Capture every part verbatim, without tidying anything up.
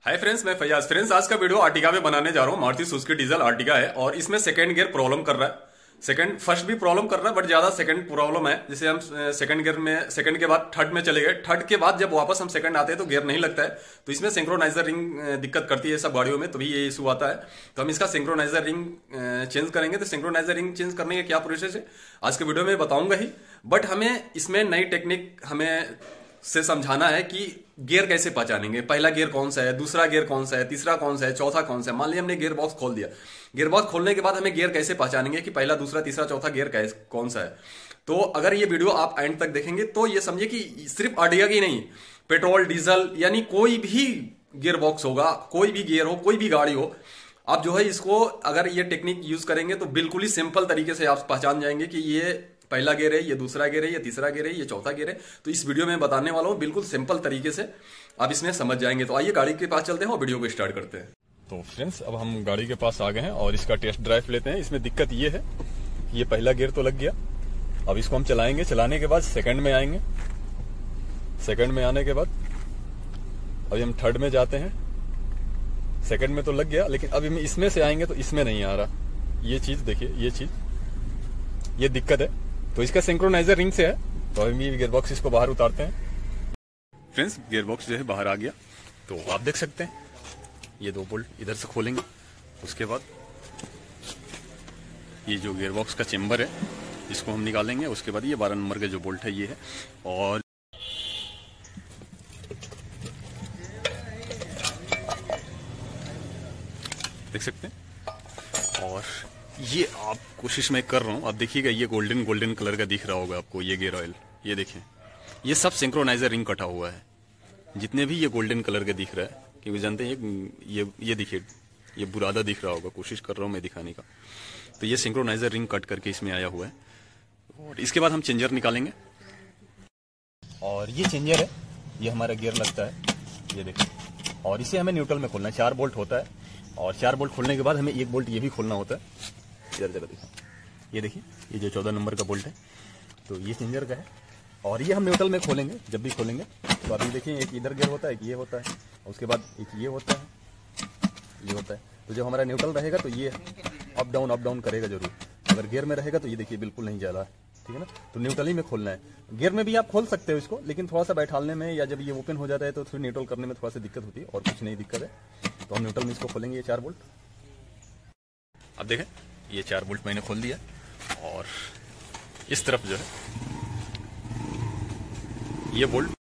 Hi friends, मैं Faiyaz. Friends, आज का वीडियो आर्टिगा में बनाने जा रहा हूँ। मारुति सुजुकी डीजल आर्टिगा है और इसमें सेकंड गियर प्रॉब्लम कर रहा है। सेकंड फर्स्ट भी प्रॉब्लम कर रहा है, बट ज्यादा सेकंड प्रॉब्लम है। जैसे हम सेकंड गियर में सेकंड के बाद थर्ड में चले गए, थर्ड के बाद जब वापस हम सेकंड आते हैं तो गियर नहीं लगता है। तो इसमें सिंक्रोनाइजर रिंग दिक्कत करती है सब गाड़ियों में, तभी ये इशू आता है। तो हम इसका सिंक्रोनाइजर रिंग चेंज करेंगे। तो सिंक्रोनाइजर रिंग चेंज करने का क्या प्रोसेस है आज के वीडियो में बताऊंगा ही, बट हमें इसमें नई टेक्निक हमें से समझाना है कि गियर कैसे पहचानेंगे। पहला गियर कौन सा है, दूसरा गियर कौन सा है, तीसरा कौन सा है, चौथा कौन सा है। मान लीजिए हमने गियर बॉक्स खोल दिया, गियर बॉक्स खोलने के बाद हमें गियर कैसे पहचानेंगे कि पहला, दूसरा, तीसरा, चौथा गियर कैसे कौन सा है। तो अगर ये वीडियो आप एंड तक देखेंगे तो ये समझिए कि सिर्फ आर्टिगा की नहीं, पेट्रोल, डीजल यानी कोई भी गियर बॉक्स होगा, कोई भी गियर हो, कोई भी गाड़ी हो, आप जो है इसको अगर ये टेक्निक यूज करेंगे तो बिल्कुल ही सिंपल तरीके से आप पहचान जाएंगे कि ये पहला गियर है, ये दूसरा गियर है, ये तीसरा गियर है, ये चौथा गियर है। तो इस वीडियो में बताने वाला हूँ बिल्कुल सिंपल तरीके से, आप इसमें समझ जाएंगे। तो आइए गाड़ी के पास चलते हैं और वीडियो को स्टार्ट करते हैं। तो फ्रेंड्स, अब हम गाड़ी के पास आ गए हैं और इसका टेस्ट ड्राइव लेते हैं। इसमें दिक्कत ये है, ये पहला गियर तो लग गया। अब इसको हम चलाएंगे, चलाने के बाद सेकंड में आएंगे। सेकंड में आने के बाद अभी हम थर्ड में जाते हैं। सेकंड में तो लग गया, लेकिन अभी इसमें से आएंगे तो इसमें नहीं आ रहा। ये चीज देखिए, ये चीज, ये दिक्कत है। तो इसका सिंक्रोनाइजर रिंग से है। तो अभी गियर बॉक्स इसको बाहर उतारते हैं। फ्रेंड्स, गियर बॉक्स जो है बाहर आ गया। तो आप देख सकते हैं ये दो बोल्ट इधर से खोलेंगे, उसके बाद ये जो गियर बॉक्स का चेंबर है इसको हम निकालेंगे। उसके बाद ये बारह नंबर का जो बोल्ट है ये है, और देख सकते हैं। और ये आप कोशिश मैं कर रहा हूं, आप देखिएगा ये गोल्डन गोल्डन कलर का दिख रहा होगा आपको, ये गियर ऑयल, ये देखें, ये सब सिंक्रोनाइजर रिंग कटा हुआ है। जितने भी ये गोल्डन कलर का दिख रहा है, क्योंकि जानते हैं ये ये देखिए, ये बुरादा दिख रहा होगा, कोशिश कर रहा हूं मैं दिखाने का। तो ये सिंक्रोनाइजर रिंग कट करके इसमें आया हुआ है। और इसके बाद हम चेंजर निकालेंगे। और ये चेंजर है, ये हमारा गियर लगता है, ये देखिए। और इसे हमें न्यूट्रल में खोलना है। चार बोल्ट होता है, और चार बोल्ट खोलने के बाद हमें एक बोल्ट ये भी खोलना होता है। इधर जगह देखिए, ये देखिए, ये जो चौदह नंबर का बोल्ट है, तो ये चेंजर का है। और ये हम न्यूट्रल में खोलेंगे, जब भी खोलेंगे। तो अभी देखिए, एक इधर गियर होता है, एक ये होता है, उसके बाद एक ये होता है, ये होता है। तो जब हमारा न्यूट्रल रहेगा तो ये अप डाउन अप डाउन करेगा जरूर। अगर गियर में रहेगा तो ये देखिए बिल्कुल नहीं जा रहा है, ठीक है ना। तो न्यूट्रल ही में खोलना है। गियर में भी आप खोल सकते हो इसको, लेकिन थोड़ा सा बैठालने में या जब ये ओपन हो जाता है तो फिर न्यूट्रल करने में थोड़ा सा दिक्कत होती है, और कुछ नहीं दिक्कत है। तो हम न्यूट्रल में इसको खोलेंगे, ये चार बोल्ट। अब देखें, ये चार बोल्ट मैंने खोल दिया। और इस तरफ जो है ये बोल्ट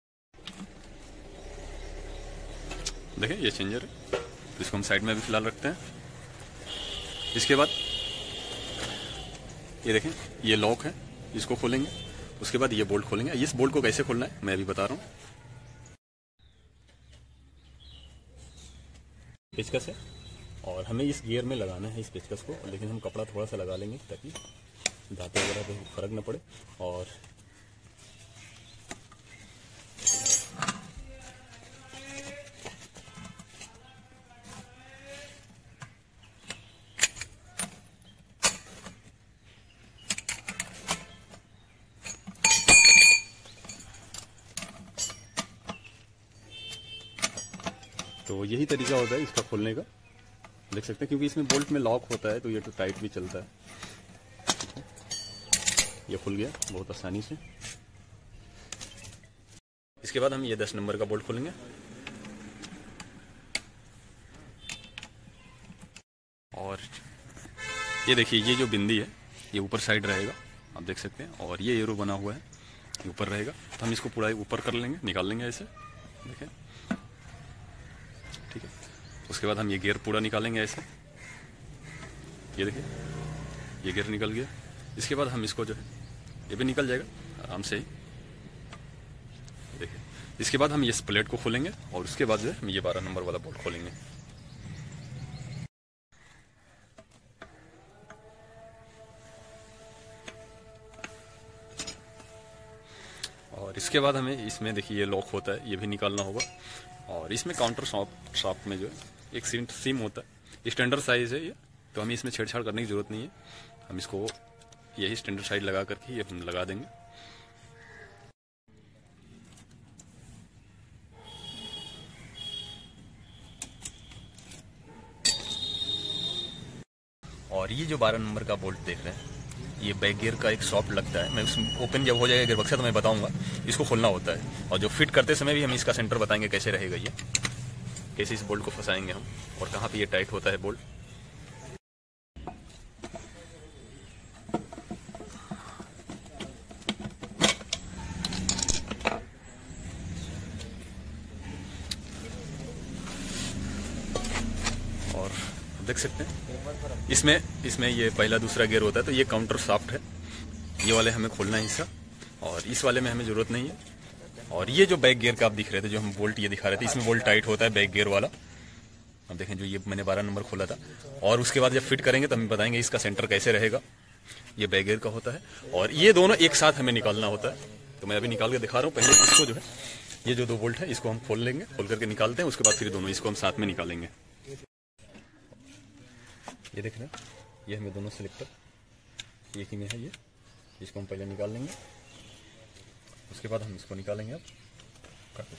देखें, ये चेंजर है, तो इसको हम साइड में भी फिलहाल रखते हैं। इसके बाद ये देखें, ये लॉक है, इसको खोलेंगे। उसके बाद ये बोल्ट खोलेंगे। इस बोल्ट को कैसे खोलना है मैं अभी बता रहा हूं। पेचकस है, और हमें इस गियर में लगाना है इस पेचकस को, लेकिन हम कपड़ा थोड़ा सा लगा लेंगे ताकि दांते वगैरह पे फर्क न पड़े। और तो यही तरीका होता है इसका खोलने का, देख सकते हैं। क्योंकि इसमें बोल्ट में लॉक होता है तो ये तो टाइट भी चलता है। ये खुल गया बहुत आसानी से। इसके बाद हम ये दस नंबर का बोल्ट खोलेंगे। और ये देखिए, ये जो बिंदी है ये ऊपर साइड रहेगा, आप देख सकते हैं। और ये एरो बना हुआ है, ये ऊपर रहेगा। तो हम इसको पूरा ऊपर कर लेंगे, निकाल लेंगे ऐसे, देखें, ठीक है। उसके बाद हम ये गियर पूरा निकालेंगे ऐसे, ये देखिए, ये गियर निकल गया। इसके बाद हम इसको जो है, ये भी निकल जाएगा आराम से ही, देखिए। इसके बाद हम ये प्लेट को खोलेंगे, और उसके बाद जो है हम ये बारह नंबर वाला बोल्ट खोलेंगे। और इसके बाद हमें इसमें देखिए ये लॉक होता है, ये भी निकालना होगा। और इसमें काउंटर शॉप शॉप में जो है एक सिम सिम होता है, स्टैंडर्ड साइज है ये, तो हमें इसमें छेड़छाड़ करने की जरूरत नहीं है। हम इसको यही स्टैंडर्ड साइज लगा करके ये हम लगा देंगे। और ये जो बारह नंबर का बोल्ट देख रहे हैं, ये बैक गियर का एक सॉफ्ट लगता है। मैं उसमें ओपन जब हो जाएगा गियर बक्सा तो मैं बताऊंगा, इसको खोलना होता है। और जो फिट करते समय भी हम इसका सेंटर बताएंगे कैसे रहेगा, ये कैसे इस बोल्ट को फंसाएंगे हम और कहाँ पे ये टाइट होता है बोल्ट। और देख सकते हैं इसमें इसमें ये पहला दूसरा गियर होता है, तो ये काउंटर सॉफ्ट है। ये वाले हमें खोलना है हिस्सा, और इस वाले में हमें जरूरत नहीं है। और ये जो बैक गियर का आप दिख रहे थे, जो हम बोल्ट ये दिखा रहे थे, इसमें बोल्ट टाइट होता है बैक गियर वाला। अब देखें जो ये मैंने बारह नंबर खोला था, और उसके बाद जब फिट करेंगे तो हम बताएंगे इसका सेंटर कैसे रहेगा। ये बैक गियर का होता है, और ये दोनों एक साथ हमें निकालना होता है। तो मैं अभी निकाल के दिखा रहा हूँ। पहले इसको जो है, ये जो दो बोल्ट है इसको हम खोल लेंगे, खोल करके निकालते हैं। उसके बाद फिर दोनों इसको हम साथ में निकालेंगे। ये देख रहे हैं, ये हमें दोनों सिलेक्टर एक ही में है। ये इसको हम पहले निकाल लेंगे, उसके बाद हम इसको निकालेंगे। अब काटो।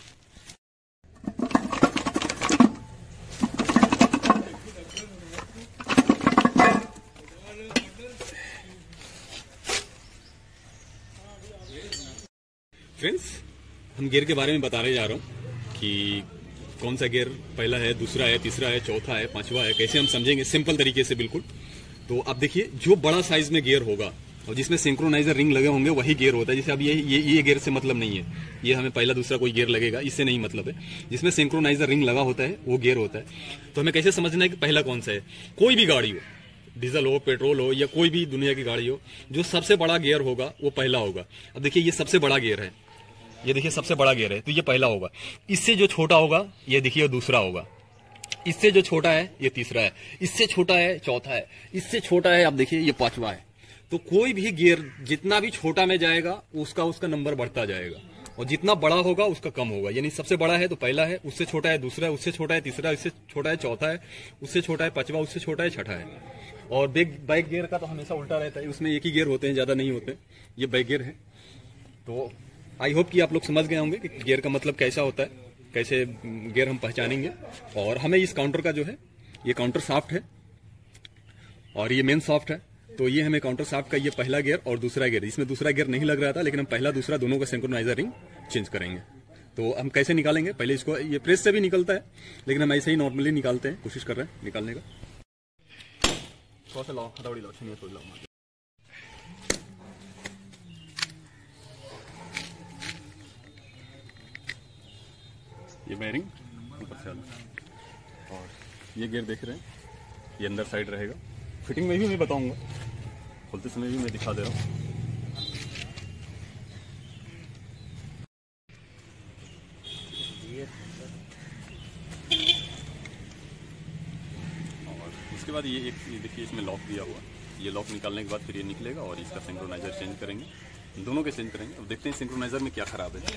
फ्रेंड्स, हम गियर के बारे में बताने जा रहा हूँ कि कौन सा गियर पहला है, दूसरा है, तीसरा है, चौथा है, पांचवा है, कैसे हम समझेंगे सिंपल तरीके से बिल्कुल। तो अब देखिए, जो बड़ा साइज में गियर होगा और जिसमें सिंक्रोनाइजर रिंग लगे होंगे वही गियर होता है। जैसे अब ये ये ये गियर से मतलब नहीं है, ये हमें पहला दूसरा कोई गियर लगेगा, इससे नहीं मतलब है। जिसमें सिंक्रोनाइजर रिंग लगा होता है वो गियर होता है। तो हमें कैसे समझना है कि पहला कौन सा है। कोई भी गाड़ी हो, डीजल हो, पेट्रोल हो, या कोई भी दुनिया की गाड़ी हो, जो सबसे बड़ा गियर होगा वो पहला होगा। अब देखिए, ये सबसे बड़ा गियर है, ये देखिए सबसे बड़ा गियर है, तो ये पहला होगा। इससे जो छोटा होगा ये देखिए दूसरा होगा। इससे जो छोटा है ये तीसरा है, इससे छोटा है चौथा है, इससे छोटा है आप देखिए ये पांचवा है। तो कोई भी गियर जितना भी छोटा में जाएगा उसका उसका नंबर बढ़ता जाएगा, और जितना बड़ा होगा उसका कम होगा। यानी सबसे बड़ा है तो पहला है, उससे छोटा है दूसरा है, उससे छोटा है तीसरा, उससे छोटा है चौथा है, उससे छोटा है पांचवा, उससे छोटा है छठा है। और बैक बैक गियर का तो हमेशा उल्टा रहता है, उसमें एक ही गियर होते हैं, ज्यादा नहीं होते। ये बैक गियर है। तो आई होप कि आप लोग समझ गए होंगे कि गियर का मतलब कैसा होता है, कैसे गियर हम पहचानेंगे। और हमें इस काउंटर का जो है, ये काउंटर सॉफ्ट है और ये मेन सॉफ्ट है। तो ये हमें काउंटर सॉफ्ट का ये पहला गियर और दूसरा गियर, इसमें दूसरा गियर नहीं लग रहा था, लेकिन हम पहला दूसरा दोनों का सिंक्रोनाइजर रिंग चेंज करेंगे। तो हम कैसे निकालेंगे, पहले इसको, ये प्रेस से भी निकलता है लेकिन हम ऐसे ही नॉर्मली निकालते हैं, कोशिश कर रहे हैं निकालने का। थोड़ा सा लाओ, हथौड़ी लाओ, छीनिए, थोड़ी लाओ। ये बेयरिंग ऊपर से आना, और ये गियर देख रहे हैं, ये अंदर साइड रहेगा। फिटिंग में भी मैं बताऊंगा, खोलते समय भी मैं दिखा दे रहा हूँ। और उसके बाद ये एक, ये देखिए इसमें लॉक दिया हुआ, ये लॉक निकालने के बाद फिर ये निकलेगा और इसका सिंक्रोनाइजर चेंज करेंगे, दोनों के चेंज करेंगे। अब देखते हैं सिंक्रोनाइजर में क्या खराब है।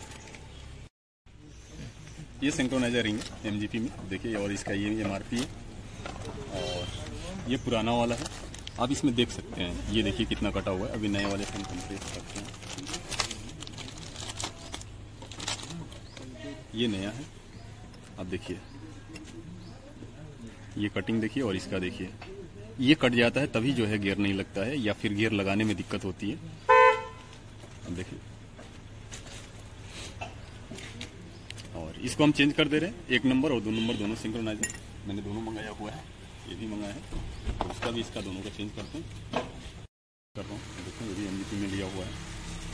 ये सिंक्रोनाइजर रिंग एमजीपी में देखिए, और इसका ये एमआरपी है, और ये पुराना वाला है। आप इसमें देख सकते हैं, ये देखिए कितना कटा हुआ है। अभी नए वाले से हम कंपेयर करते हैं, ये नया है। अब देखिए ये कटिंग देखिए, और इसका देखिए, ये कट जाता है तभी जो है गियर नहीं लगता है, या फिर गियर लगाने में दिक्कत होती है। अब देखिए, और इसको हम चेंज कर दे रहे हैं, एक नंबर और दो नंबर दोनों सिंक्रोनाइजर मैंने दोनों मंगाया हुआ है, ये भी मंगाया है, तो उसका भी इसका दोनों का चेंज करते हैं। कर रहा हूँ, देखो ये भी एमजीपी में लिया हुआ है।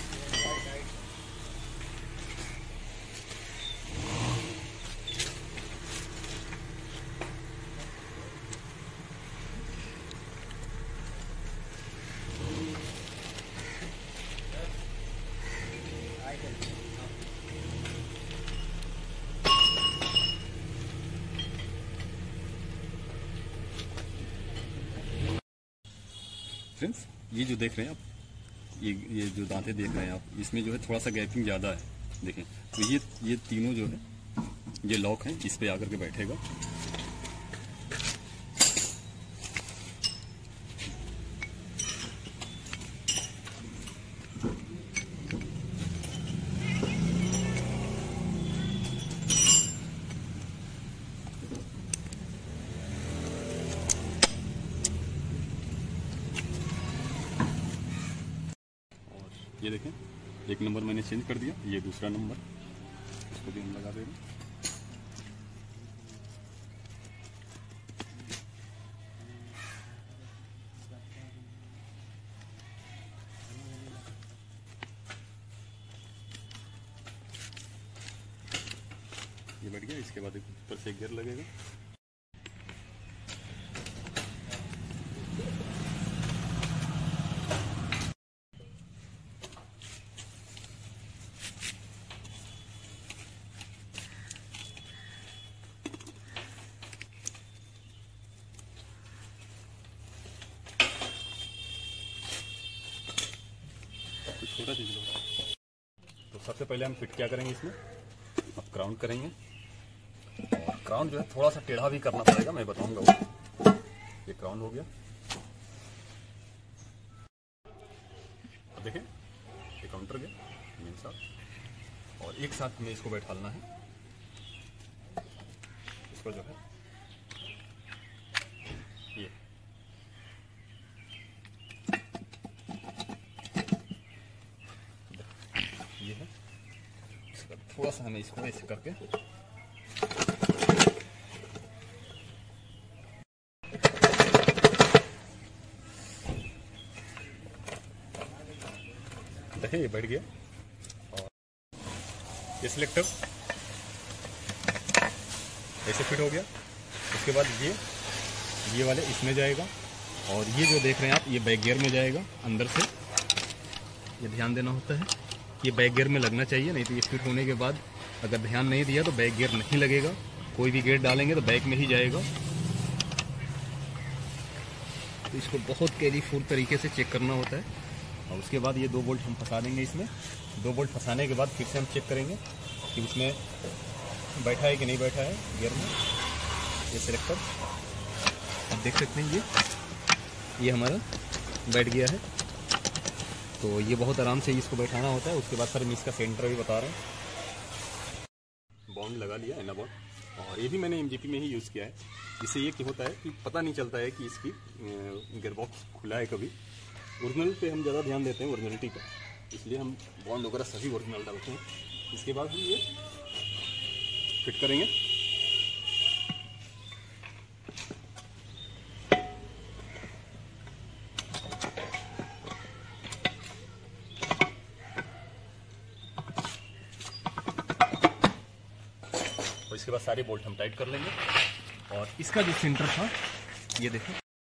फ्रेंड्स, ये जो देख रहे हैं आप, ये ये जो दांतें देख रहे हैं आप, इसमें जो है थोड़ा सा गैपिंग ज़्यादा है। देखें तो ये ये तीनों जो है ये लॉक है, इस पे आकर के बैठेगा। ये देखें, एक नंबर मैंने चेंज कर दिया, ये दूसरा नंबर, इसको भी हम लगा दे रहे हैं। ये बैठ गया। इसके बाद ऊपर से एक गियर लगेगा। छोटा चीज लो। तो सबसे पहले हम फिट क्या करेंगे इसमें, अब क्राउन करेंगे। और क्राउन जो है थोड़ा सा टेढ़ा भी करना पड़ेगा, मैं बताऊंगा वो। ये क्राउन हो गया। देखें, ये काउंटर गया मेन साथ, और एक साथ में इसको बैठालना है। इसको जो है ये ये है। इसका थोड़ा सा हमें इसको ऐसे करके देखें, ये बैठ गया। और ये सिलेक्टर ऐसे फिट हो गया। उसके बाद ये ये वाले इसमें जाएगा, और ये जो देख रहे हैं आप, ये बैक गियर में जाएगा अंदर से। ये ध्यान देना होता है, ये बैक गियर में लगना चाहिए, नहीं तो ये फिट होने के बाद अगर ध्यान नहीं दिया तो बैक गियर नहीं लगेगा। कोई भी गियर डालेंगे तो बैक में ही जाएगा। तो इसको बहुत केयरफुल तरीके से चेक करना होता है। और उसके बाद ये दो बोल्ट हम फंसा देंगे इसमें। दो बोल्ट फंसाने के बाद फिर से हम चेक करेंगे कि उसमें बैठा है कि नहीं बैठा है गियर में। ये सिलेक्टर आप देख सकते हैं, ये ये हमारा बैठ गया है। तो ये बहुत आराम से इसको बैठाना होता है। उसके बाद सर हम इसका सेंटर भी बता रहे हैं। बॉन्ड लगा लिया, एना बॉन्ड, और ये भी मैंने एमजीपी में ही यूज़ किया है। इससे ये क्या होता है कि पता नहीं चलता है कि इसकी गियर बॉक्स खुला है कभी। ओरिजिनल पे हम ज़्यादा ध्यान देते हैं, ओरिजिनलिटी का, इसलिए हम बॉन्ड वगैरह सभी ओरिजिनल डालते हैं। इसके बाद हम ये फिट करेंगे। और इसके बाद सारे बोल्ट हम टाइट कर लेंगे। और इसका जो सेंटर था, ये देखो,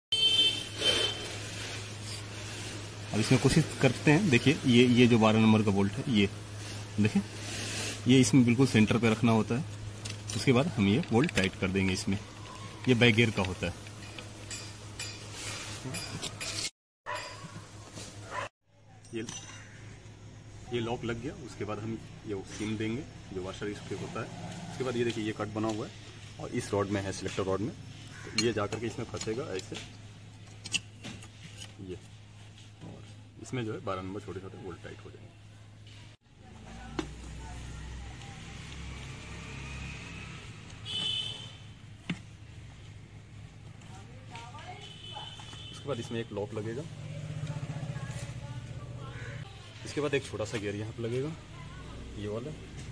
अब इसमें कोशिश करते हैं। देखिए, ये ये जो बारह नंबर का बोल्ट है, ये देखिए, ये इसमें बिल्कुल सेंटर पे रखना होता है। उसके बाद हम ये बोल्ट टाइट कर देंगे इसमें। ये बैक गियर का होता है। ये ये लॉक लग गया। उसके बाद हम ये सीम देंगे जो वाशर इसके होता है। उसके बाद ये देखिए, ये कट बना हुआ है और इस रॉड में है, सिलेक्टर रॉड में। तो ये जाकर के इसमें फंसेगा ऐसे, ये, और इसमें जो है बारह नंबर छोटे छोटे बोल्ट टाइट हो जाएंगे। उसके बाद इसमें एक लॉक लगेगा। इसके बाद एक छोटा सा गियर यहाँ पे लगेगा, ये वाला।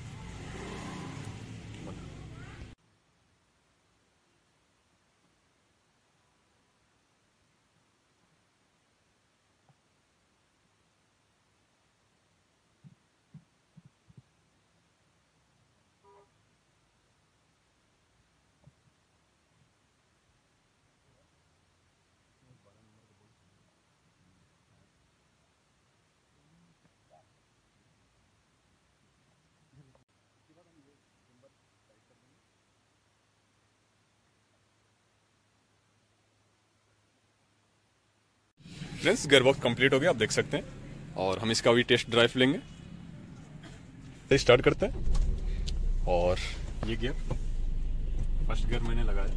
फ्रेंड्स, गियर बॉक्स कंप्लीट हो गया, आप देख सकते हैं। और हम इसका भी टेस्ट ड्राइव लेंगे। तो स्टार्ट करते हैं। और ये गियर, फर्स्ट गियर मैंने लगाया,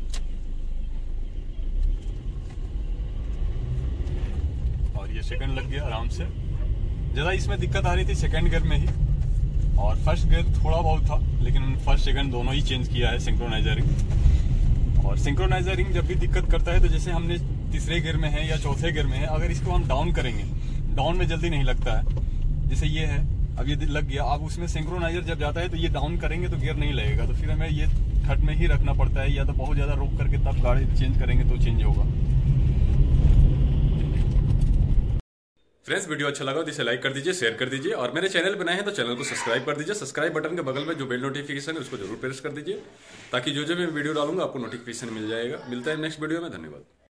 और ये सेकंड लग गया आराम से। ज़्यादा इसमें दिक्कत आ रही थी सेकंड गियर में ही, और फर्स्ट गियर थोड़ा बहुत था, लेकिन फर्स्ट सेकंड दोनों ही चेंज किया है सिंक्रोनाइजरिंग। और सिंक्रोनाइजरिंग जब भी दिक्कत करता है, तो जैसे हमने तीसरे गियर में है या चौथे गियर में है, अगर इसको हम डाउन करेंगे, डाउन में जल्दी नहीं लगता है। जैसे ये है, अब ये लग गया, अब उसमें सिंक्रोनाइजर जब जाता है तो ये डाउन करेंगे तो गियर नहीं लगेगा, तो फिर हमें ये थर्ड में ही रखना पड़ता है, या तो बहुत ज्यादा रोक करके तब गाड़ी चेंज करेंगे तो चेंज होगा। फ्रेंड्स, वीडियो अच्छा लगा तो इसे लाइक कर दीजिए, शेयर कर दीजिए, और मेरे चैनल बनाए हैं तो चैनल को सब्सक्राइब कर दीजिए। सब्सक्राइब बटन के बगल में जो बेल नोटिफिकेशन है उसको जरूर प्रेस कर दीजिए, ताकि जो जो मैं वीडियो डालूंगा आपको नोटिफिकेशन मिल जाएगा। मिलता है नेक्स्ट वीडियो में, धन्यवाद।